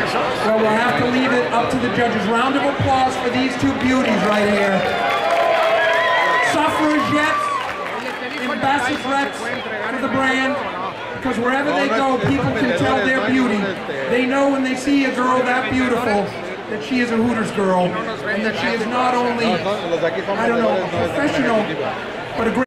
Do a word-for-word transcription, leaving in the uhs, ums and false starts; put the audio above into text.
Well, we'll have to leave it up to the judges. Round of applause for these two beauties right here. Suffragettes, ambassadrettes for the brand, because wherever they go, people can tell their beauty. They know when they see a girl that beautiful that she is a Hooters girl, and that she is not only, I don't know, a professional, but a great